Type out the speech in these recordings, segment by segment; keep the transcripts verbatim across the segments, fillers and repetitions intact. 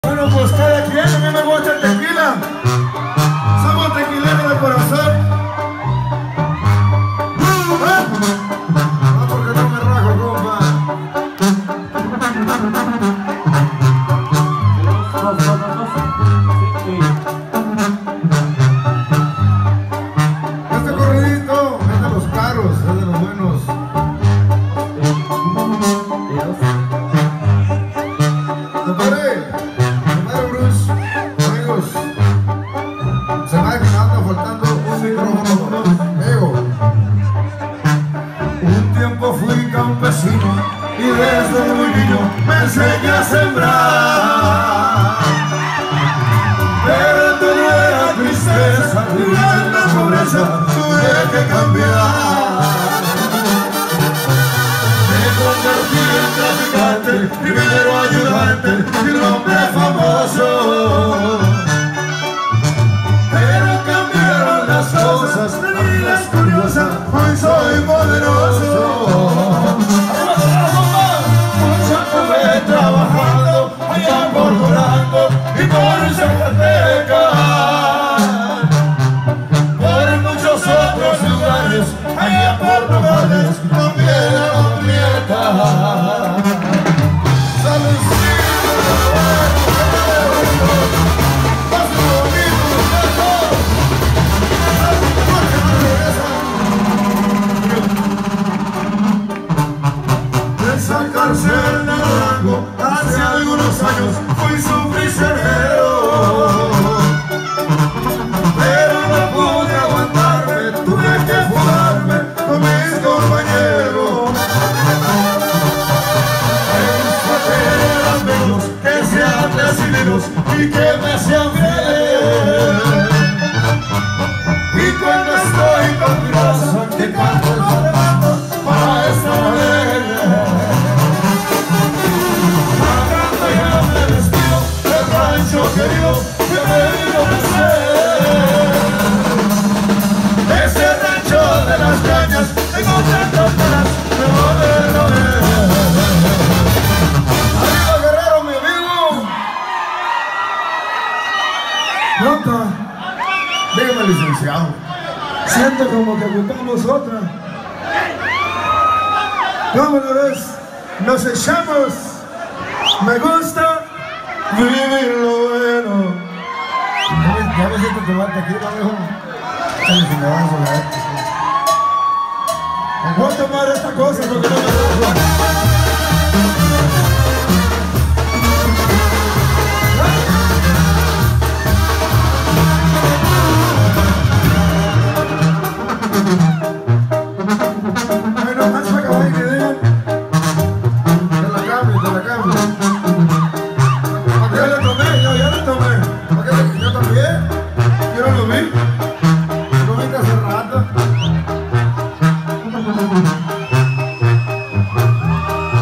Bueno, pues cada quien, a mí me gusta el tequila. Somos tequileros de corazón. ¿Eh? No, porque no me rajo, compa. Este corridito es de los caros, es de los buenos. Compadre, compadre Bruce, amigos, se me ha quedado faltando un micrófono. Ego. Un tiempo fui campesino y desde muy niño me enseñé a sembrar. Pero todo era tristeza y en la pobreza tuve que cambiar. Me convertí en traficante, primero ayudante y un hombre famoso. Pero cambiaron las cosas, la vida es curiosa, hoy soy poderoso. Mucho estuve trabajando allá por Durango y por Zacatecas, por muchos otros lugares, allá por Nogales, también a Prieta. Esa cárcel de Durango, hace algunos años fui su prisionero. Pero no pude aguantarme, tuve que fugarme con mis compañeros. Eran menos que sean decididos y que me sean fieles. Y cuando estoy con grasa, que canto el levanto para esta alegre. Pagando ya me despido del rancho querido que me vino a hacer. Ese rancho de las cañas, tengo tantas ganas de volverlo a ver. ¡Arriba, Guerrero, mi amigo! Nota, dígame, licenciado. Siento como que ocupamos otra. ¿Cómo lo ves? Nos echamos. Me gusta vivir lo bueno. Ya me siento tomar tequila, viejo. Échale sin avanzo la época. Voy a tomar esta cosa porque no me dejo. Bueno, más para acabar y que digan. Te la cambio, te la cambio. Ya le tomé, yo ya le tomé. Yo también. Yo no lo vi. Lo vi hace rato.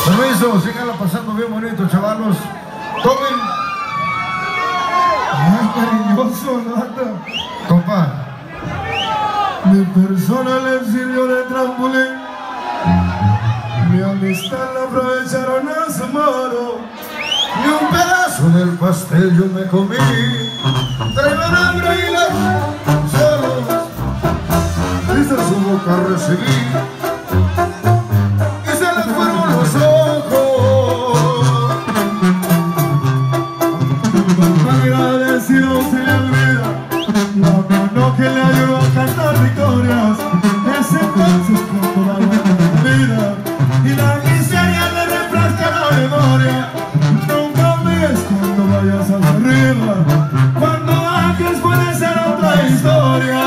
Permiso, síganla pasando bien bonito, chavalos. Tomen. Ay, cariñoso, nada. Compa. Mi persona le sirvió de trampolín. Mi amistad la aprovecharon a su modo. Ni un pedazo del pastel yo me comí. Traían hambre y la solos. Desde su boca recibí. Y se les fueron los ojos. Agradecido se le olvida la mano que le ayudó a cantar victorias. Ese entonces con toda la vida. Y la miseria le refresca la memoria. Nunca ves cuando vayas hacia arriba. Cuando bajes puede ser otra historia.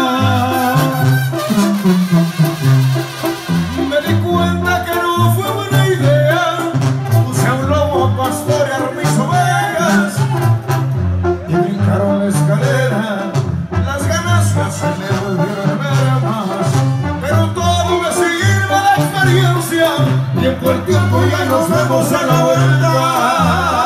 Me di cuenta que no fue buena idea. Puse a un lobo a pastorear mis ovejas y brincaron la escalera. Las ganancias se me volvieron más. Pero todo me sirve de experiencia. Tiempo el tiempo ya nos vemos a la vuelta.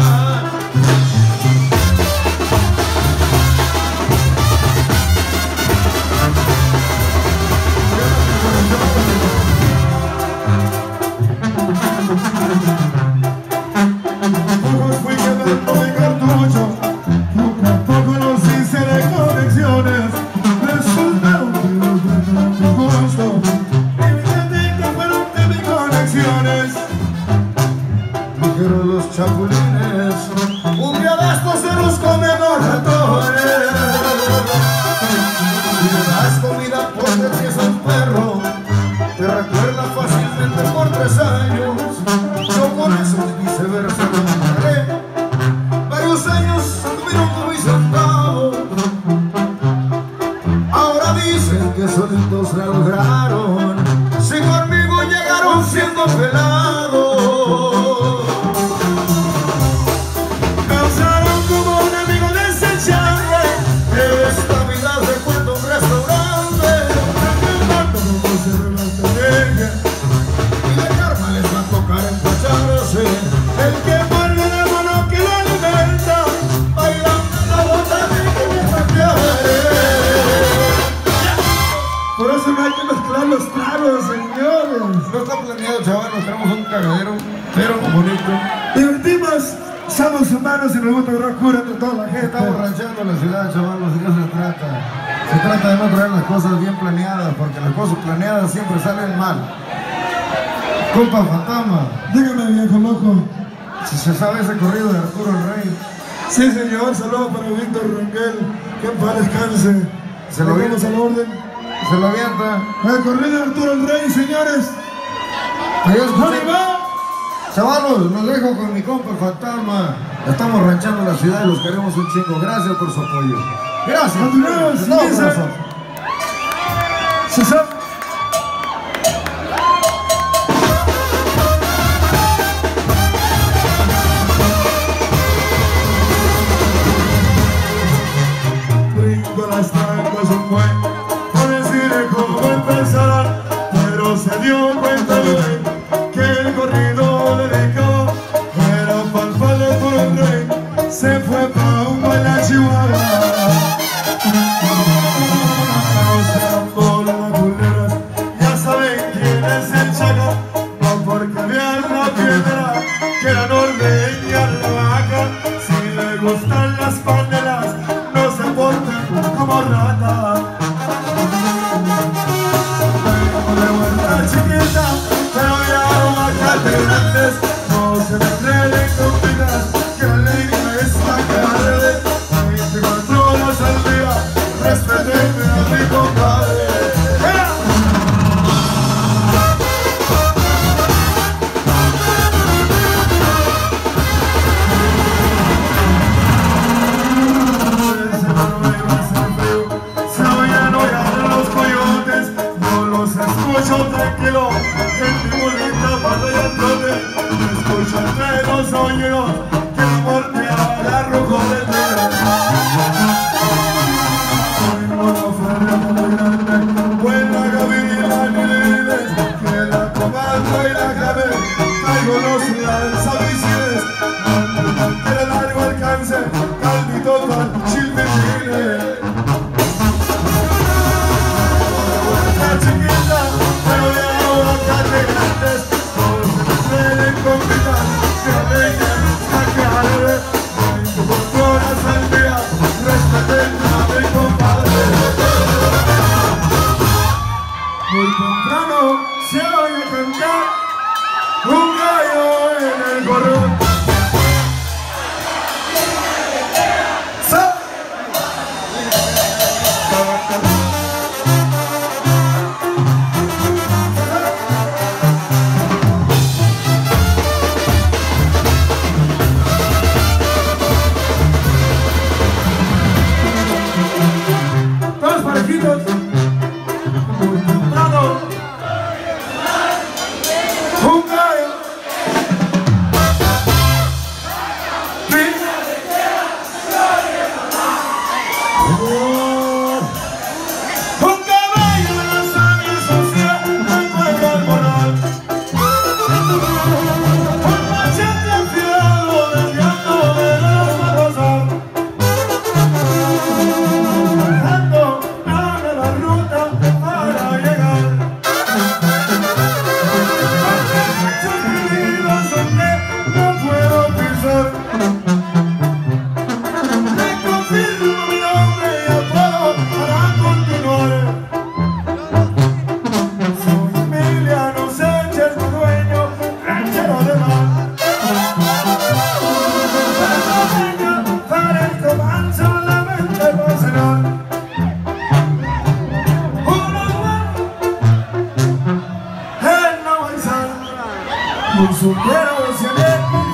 Pocos fui quedando de cartucho, poco a poco los hice de conexiones. Resultaron que los de tanto gusto y mi gente fueron de mis conexiones. Dijeron los chapulines, un día de estos se los comen los ratones. Si le das comida porque si es un perro, te recuerda fácilmente por tres años. Yo con eso y viceversa lo enterré. Varios años tuvieron como y centavos. Ahora dicen que solitos la lograron. Si conmigo llegaron siendo pelados. Causaron como un amigo desechable. Que esta vida recuerda un restaurante. Tanto como se relata de ella. Y de karma les va a tocar empacharse. El que muerde la mano que lo alimenta. Bailando la bota de que me patearé. Por eso no hay que mezclar los tragos, señores. No está planeado, chaval, nos tenemos un cagadero, pero bonito. Divertimos, somos humanos y nos gusta agarrar cura entre toda la gente. Estamos ranchando la ciudad, chaval, ¿de qué se trata? Se trata de no traer las cosas bien planeadas, porque las cosas planeadas siempre salen mal. Compa Fantasma. Dígame, viejo loco. Si se sabe ese corrido de Arturo el Rey. Sí, señor, saludos para Víctor Rangel, que en paz descanse. Se lo vimos a la orden. Se lo avienta. El corrido de Arturo el Rey, señores. Chavalos, los dejo con mi compa el Fantasma. Estamos ranchando la ciudad y los queremos un chingo. Gracias por su apoyo. Gracias. Continuamos. De todo corazón. Se sabe. Las trancas un buen, no decirle cómo empezar, pero se dio cuenta de que el corrido dedicado era pa'l pal de Arturo el Rey. Se fue pa' un baile a Chihuahua. No sean bolas culeras, ya saben quién es el chacal. No porque vean la piedra, que era norteña la vaca. Si le gustan las panelas, no se porten como rata. Vengo de vuelta chiquita, pero ya aguacate grandes. No se me enreden con pilas, que la ley me está carde. veinticuatro horas al día, respétenme a mi compadre. Tranquilo, gente bonita batallándote. Escucho entre los oídos que la muerte agarro con el dedo. Tengo una oferta muy grande, buena gavilla, ni diles que la comando y la cabeza. Traigo los nos lanza misiles que de largo alcance, caldito tal, chilpipines. La chiquita, pero de ahora carne grandes, todos se pueden combinar, que vengan a quejarle, veinte horas al día, respeten a mi compadre. Muy temprano se oye cantar un gallo en el corral. Todos parejitos. Muy temprano un gallo un caballo en la sangre social del pueblo almoral, un machete afilado desviando de los rosar, bajando a la ruta para llegar. Muchos perdidos donde no puedo pisar. Me confirmo mi nombre y apodo para continuar. Soy Emiliano Sánchez, tu dueño, ranchero de mar. Cuando venga, parezco manso, la mente va a cenar. Uno más, él no va a izar. Muy supiero, si